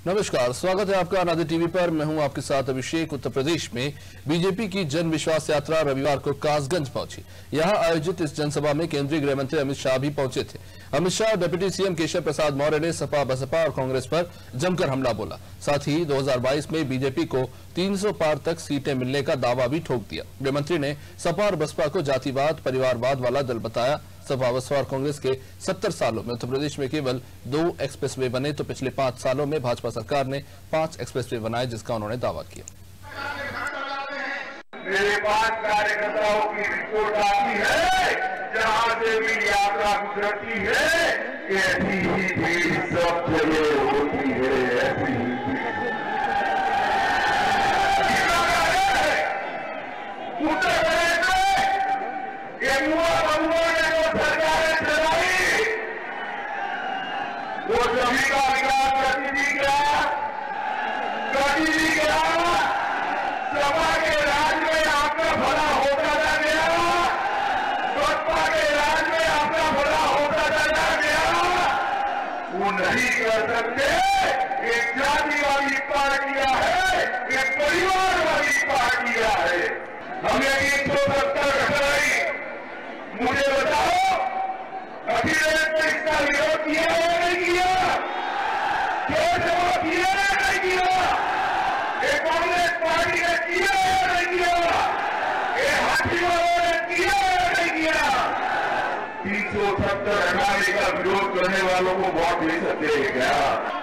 नमस्कार, स्वागत है आपका अनादि टीवी पर। मैं हूं आपके साथ अभिषेक। उत्तर प्रदेश में बीजेपी की जन विश्वास यात्रा रविवार को कासगंज पहुंची। यहां आयोजित इस जनसभा में केंद्रीय गृह मंत्री अमित शाह भी पहुंचे थे। अमित शाह डिप्टी सीएम केशव प्रसाद मौर्य ने सपा, बसपा और कांग्रेस पर जमकर हमला बोला। साथ ही 2022 में बीजेपी को 300 पार तक सीटें मिलने का दावा भी ठोक दिया। गृह मंत्री ने सपा और बसपा को जातिवाद, परिवारवाद वाला दल बताया। सपा, बसपा और कांग्रेस के 70 सालों में उत्तर प्रदेश में केवल 2 एक्सप्रेसवे बने, तो पिछले 5 सालों में भाजपा सरकार ने 5 एक्सप्रेसवे बनाए, जिसका उन्होंने दावा किया। मेरे पास कार्यकर्ताओं की रिपोर्ट आती है, जहां से भी यात्रा गुजरती है, ऐसी ही भीड़ सब जगह होती है। ऐसी ही उत्तर प्रदेश में ये मुआ बंगुआ ने जो सरकारें चलाई, वो सभी का विकास करती थी क्या? सपा के राज में आपका भला होता जा गया, बसपा के राज में आपका भला होता जा गया। वो नहीं कर सकते। एक जातिवादी पार्टियां है, एक परिवारवादी पार्टियां है। हमने 170 घटाई। मुझे बताओ, अखिलेश ने इसका विरोध किया या नहीं किया? जवाब किया या नहीं किया? कांग्रेस पार्टी ने किया या नहीं किया? ये हाथी वालों ने किया या नहीं किया? 370 हटाने का विरोध करने वालों को वोट दे सकते हैं क्या?